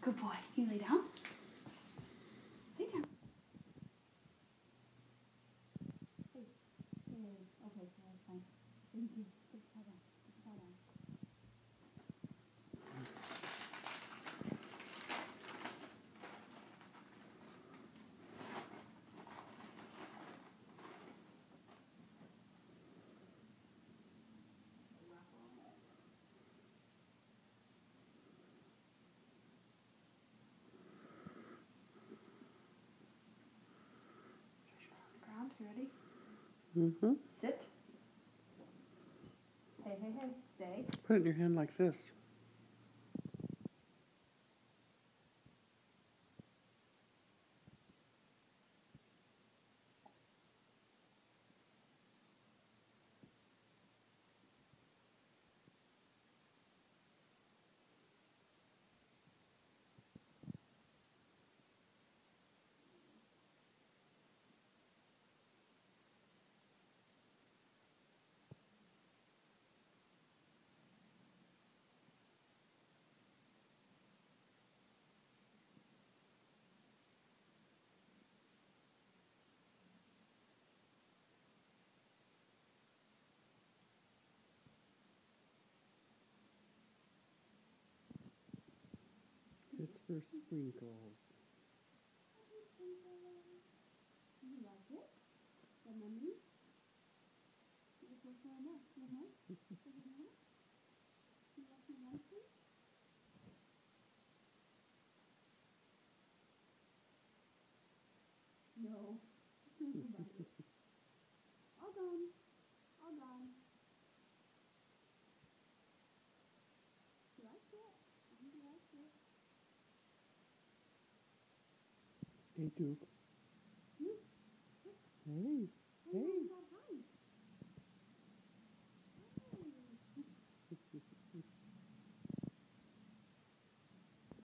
Good boy. Can you lay down? Lay down. Hey. Hey. Okay, that's fine. Thank you. Put the paw down. Put the paw down. Ground. You ready? Mm-hmm. Sit. Hey, hey, hey. Stay. Put it in your hand like this. It's for sprinkles. You like it? The mummy? You like my nose? Your nose? Your nose? You like my nose, please? No. All done. All done. You like it? I think you like it. Hey, Duke. You? Hey.